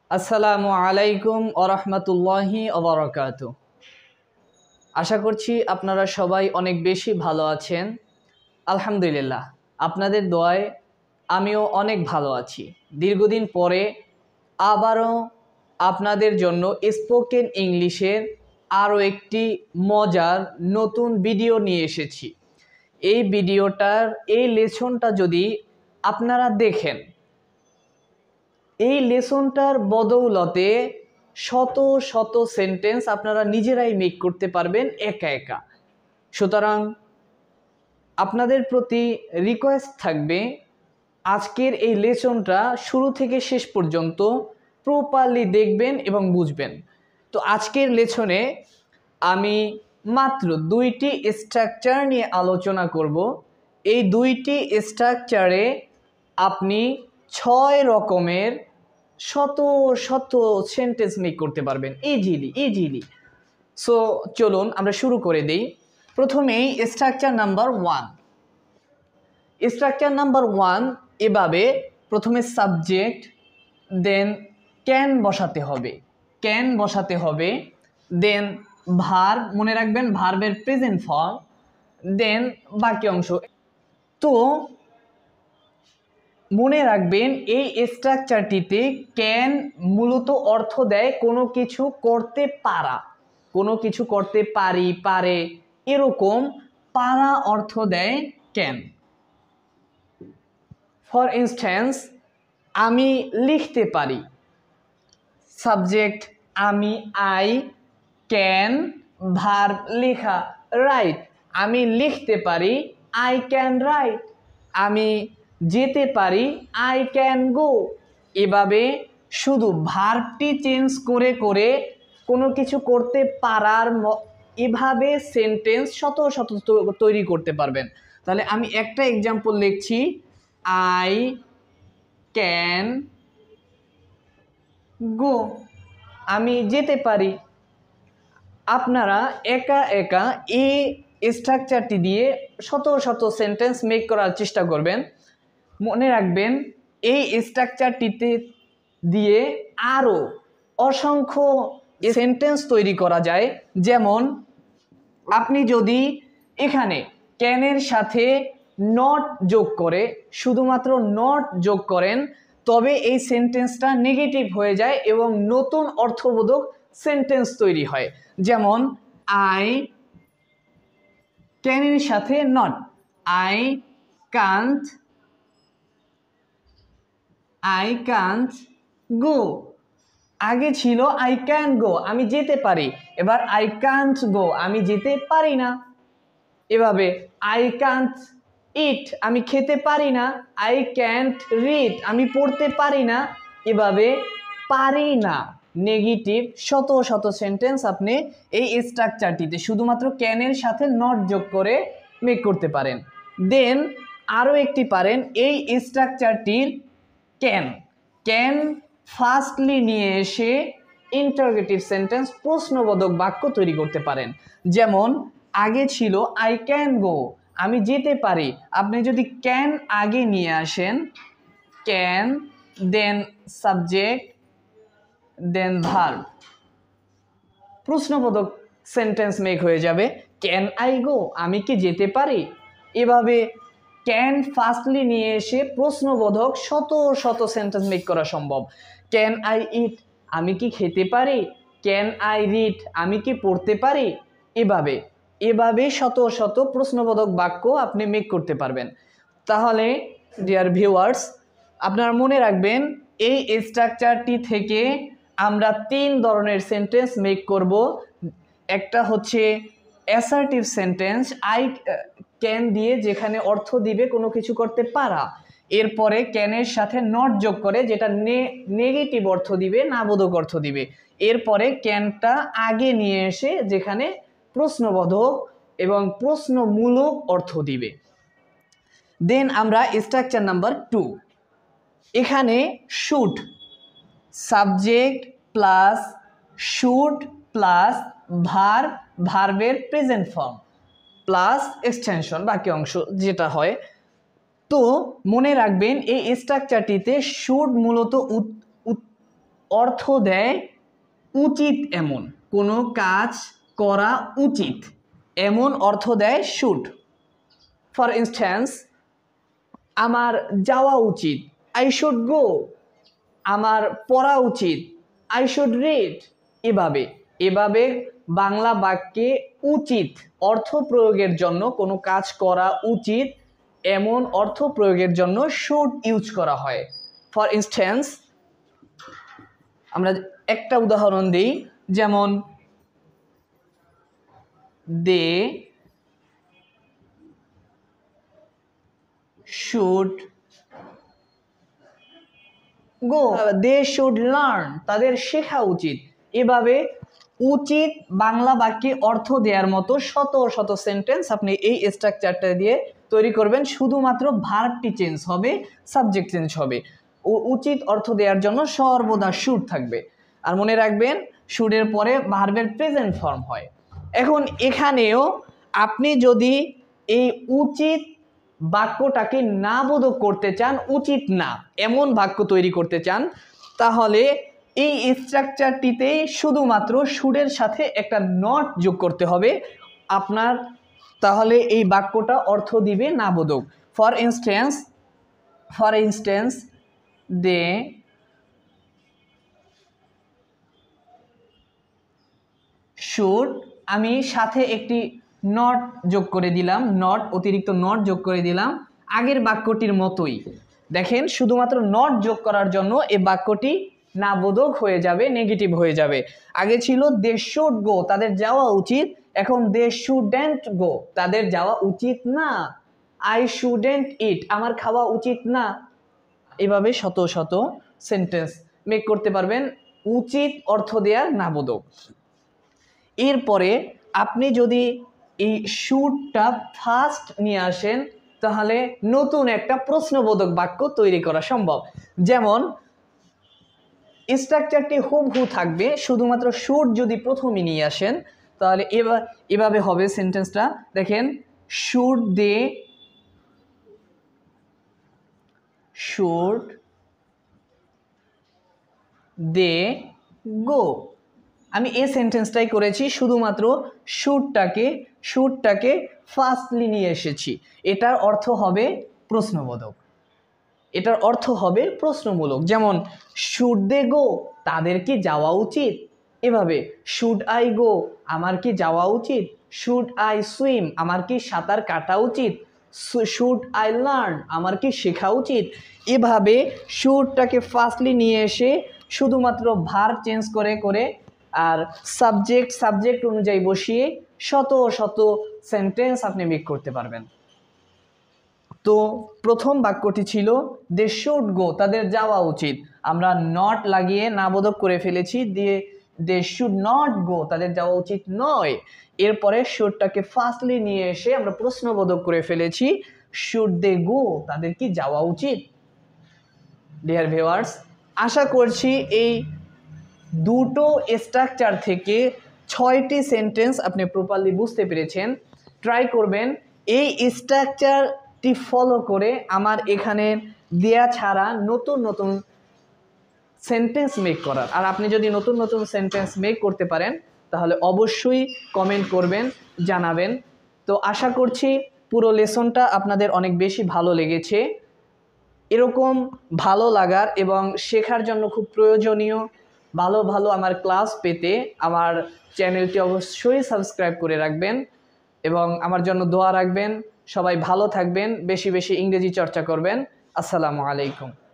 আসসালামু আলাইকুম ওরহমতুল্লাহি ওবরাকাতু। আশা করছি আপনারা সবাই অনেক বেশি ভালো আছেন। আলহামদুলিল্লাহ, আপনাদের দোয়ায় আমিও অনেক ভালো আছি। দীর্ঘদিন পরে আবারও আপনাদের জন্য স্পোকেন ইংলিশের আরও একটি মজার নতুন ভিডিও নিয়ে এসেছি। এই ভিডিওটার এই লেসনটা যদি আপনারা দেখেন, এই লেসনটার বদৌলতে শত শত সেন্টেন্স আপনারা নিজেরাই মেক করতে পারবেন একা একা। সুতরাং আপনাদের প্রতি রিকোয়েস্ট থাকবে, আজকের এই লেসনটা শুরু থেকে শেষ পর্যন্ত প্রপারলি দেখবেন এবং বুঝবেন। তো আজকের লেসনে আমি মাত্র 2টি স্ট্রাকচার নিয়ে আলোচনা করব। এই 2টি স্ট্রাকচারে আপনি 6 রকমের শত শত সেন্টেন্স মেক করতে পারবেন ইজিলি। সো চলুন আমরা শুরু করে দিই। প্রথমেই স্ট্রাকচার নাম্বার 1। স্ট্রাকচার নাম্বার 1 এভাবে, প্রথমে সাবজেক্ট, দেন ক্যান বসাতে হবে, দেন ভার্ব, মনে রাখবেন ভার্বের প্রেজেন্ট ফর্ম, দেন বাকি অংশ। তো মনে রাখবেন এই স্ট্রাকচারটিতে ক্যান মূলত অর্থ দেয় কোনো কিছু করতে পারা, কোনো কিছু করতে পারি, পারে, এরকম পারা অর্থ দেয় ক্যান। ফর ইনস্ট্যান্স, আমি লিখতে পারি, সাবজেক্ট আমি, আই, ক্যান, ভার্ব লেখা, রাইট, আমি লিখতে পারি, আই ক্যান রাইট, আমি যেতে পারি, আই ক্যান গো। এভাবে শুধু ভার্বটি চেঞ্জ করে করে কোনো কিছু করতে পারার এভাবে সেন্টেন্স শত শত তৈরি করতে পারবেন। তাহলে আমি একটা এক্সাম্পল লিখছি, আই ক্যান গো, আমি যেতে পারি। আপনারা একা একা এই স্ট্রাকচারটি দিয়ে শত শত সেন্টেন্স মেক করার চেষ্টা করবেন। মনে রাখবেন এই স্ট্রাকচারটিতে দিয়ে আরও অসংখ্য সেন্টেন্স তৈরি করা যায়। যেমন আপনি যদি এখানে ক্যানের সাথে নট যোগ করে, শুধুমাত্র নট যোগ করেন, তবে এই সেন্টেন্সটা নেগেটিভ হয়ে যায় এবং নতুন অর্থবোধক সেন্টেন্স তৈরি হয়। যেমন আই ক্যানের সাথে নট, আই কান্ট গো। আগে ছিল আই ক্যান গো, আমি যেতে পারি, এবার আই কান্ট গো, আমি যেতে পারি না। এভাবে আই কান্ট ইট, আমি খেতে পারি না, আই ক্যান্ট রিড, আমি পড়তে পারি না। এভাবে পারি না নেগেটিভ শত শত সেন্টেন্স আপনি এই স্ট্রাকচারটিতে শুধুমাত্র ক্যানের সাথে নট যোগ করে মেক করতে পারেন। দেন আরও একটি পারেন, এই স্ট্রাকচারটির ক্যান ফার্স্টলি নিয়ে এসে ইন্টারোগেটিভ সেন্টেন্স, প্রশ্নবোধক বাক্য তৈরি করতে পারেন। যেমন আগে ছিল আই ক্যান গো, আমি যেতে পারি, আপনি যদি ক্যান আগে নিয়ে আসেন, can then subject then verb, প্রশ্নবোধক সেন্টেন্স মেক হয়ে যাবে, ক্যান আই গো, আমি কি যেতে পারি। এভাবে ক্যান ফার্স্টলি নিয়ে এসে প্রশ্নবোধক শত শত সেন্টেন্স মেক করা সম্ভব। ক্যান আই ইট, আমি কি খেতে পারি, ক্যান আই রিড, আমি কি পড়তে পারি। এভাবে শত শত প্রশ্নবোধক বাক্য আপনি মেক করতে পারবেন। তাহলে ডিয়ার ভিউয়ার্স, আপনারা মনে রাখবেন এই স্ট্রাকচারটি থেকে আমরা 3 ধরনের সেন্টেন্স মেক করব। একটা হচ্ছে অ্যাসার্টিভ সেন্টেন্স, আই ক্যান দিয়ে, যেখানে অর্থ দিবে কোনো কিছু করতে পারা, এরপরে ক্যানের সাথে নট যোগ করে, যেটা নেগেটিভ অর্থ দিবে, নাবোধক অর্থ দিবে, এরপরে ক্যানটা আগে নিয়ে এসে যেখানে প্রশ্নবোধক এবং প্রশ্নমূলক অর্থ দিবে। দেন আমরা স্ট্রাকচার নাম্বার 2, এখানে should, subject plus should plus verb, ভার্বের প্রেজেন্ট ফর্ম প্লাস এক্সটেনশন, বাকি অংশ যেটা হয়। তো মনে রাখবেন এই স্ট্রাকচারটিতে শুড মূলত অর্থ দেয় উচিত এমন, কোনো কাজ করা উচিত এমন অর্থ দেয় শুড। ফর ইনস্ট্যান্স, আমার যাওয়া উচিত, আই শুড গো। আমার পড়া উচিত, আই শুড রিড। এভাবে এভাবে বাংলা বাক্যে উচিত অর্থ প্রয়োগের জন্য, কোনো কাজ করা উচিত এমন অর্থ প্রয়োগের জন্য শুড ইউজ করা হয়। ফর ইনস্ট্যান্স, আমরা একটা উদাহরণ দিই, যেমন they should go, they should learn, তাদের শেখা উচিত। এভাবে উচিত বাংলা বাক্যে অর্থ দেওয়ার মতো শত শত সেন্টেন্স আপনি এই স্ট্রাকচারটা দিয়ে তৈরি করবেন। শুধুমাত্র ভার্বটি চেঞ্জ হবে, সাবজেক্ট চেঞ্জ হবে। উচিত অর্থ দেওয়ার জন্য সর্বদা শুড থাকবে। আর মনে রাখবেন, শুডের পরে ভার্বের প্রেজেন্ট ফর্ম হয়। এখন এখানেও আপনি যদি এই উচিত বাক্যটাকে না বোধক করতে চান, উচিত না এমন বাক্য তৈরি করতে চান, তাহলে এই স্ট্রাকচারটিতে শুধুমাত্র শুডের সাথে একটা নট যোগ করতে হবে আপনার, তাহলে এই বাক্যটা অর্থ দিবে না বোধক। ফর ইনস্ট্যান্স দে শুড, আমি সাথে একটি নট যোগ করে দিলাম, অতিরিক্ত নট যোগ করে দিলাম আগের বাক্যটির মতোই। দেখেন, শুধুমাত্র নট যোগ করার জন্য এই বাক্যটি না বোধক হয়ে যাবে, নেগেটিভ হয়ে যাবে। আগে ছিল দে শুড গো, তাদের যাওয়া উচিত, এখন দে শুডেন্ট গো, তাদের যাওয়া উচিত না। আই শুডেন্ট ইট, আমার খাওয়া উচিত না। এভাবে শত শত সেন্টেন্স মেক করতে পারবেন উচিত অর্থ দেওয়ার না বোধক। এরপরে আপনি যদি এই শুডটা ফার্স্ট নিয়ে আসেন, তাহলে নতুন একটা প্রশ্নবোধক বাক্য তৈরি করা সম্ভব। যেমন স্ট্রাকচারটি হুবহু থাকবে, শুধুমাত্র শুড যদি প্রথমে নিয়ে আসেন, তাহলে এভাবে হবে সেন্টেন্সটা। দেখেন, শুড দে গো। আমি এই সেন্টেন্সটাই করেছি, শুধুমাত্র শুডটাকে ফার্স্টলি নিয়ে এসেছি। এটার অর্থ হবে প্রশ্নবোধক, এটার অর্থ হবে প্রশ্নমূলক। যেমন শুড দে গো, তাদের কি যাওয়া উচিত। এভাবে শুড আই গো, আমার কি যাওয়া উচিত। শুড আই সুইম, আমার কি সাঁতার কাটা উচিত। শুড আই লার্ন, আমার কি শেখা উচিত। এভাবে শুডটাকে ফার্স্টলি নিয়ে এসে শুধুমাত্র ভার্ব চেঞ্জ করে করে আর সাবজেক্ট অনুযায়ী বসিয়ে শত শত সেন্টেন্স আপনি মেক করতে পারবেন। তো প্রথম বাক্যটি ছিল দে শুড গো, তাদের যাওয়া উচিত। আমরা নট লাগিয়ে নাবোধক করে ফেলেছি, দিয়ে দে শুড নট গো, তাদের যাওয়া উচিত নয়। এরপরে শুডটাকে ফার্স্টলি নিয়ে এসে আমরা প্রশ্নবোধক করে ফেলেছি, শুড দে গো, তাদের কি যাওয়া উচিত। ডিয়ার ভিউয়ার্স, আশা করছি এই দুটো স্ট্রাকচার থেকে 6টি সেন্টেন্স আপনি প্রপারলি বুঝতে পেরেছেন। ট্রাই করবেন এই স্ট্রাকচারটি ফলো করে আমার এখানে দেয়া ছাড়া নতুন নতুন সেন্টেন্স মেক করার। আর আপনি যদি নতুন নতুন সেন্টেন্স মেক করতে পারেন, তাহলে অবশ্যই কমেন্ট করবেন, জানাবেন। তো আশা করছি পুরো লেসনটা আপনাদের অনেক বেশি ভালো লেগেছে। এরকম ভালো লাগার এবং শেখার জন্য খুব প্রয়োজনীয় ভালো ভালো আমার ক্লাস পেতে আমার চ্যানেলটি অবশ্যই সাবস্ক্রাইব করে রাখবেন এবং আমার জন্য দোয়া রাখবেন। সবাই ভালো থাকবেন, বেশি বেশি ইংরেজি চর্চা করবেন। আসসালামু আলাইকুম।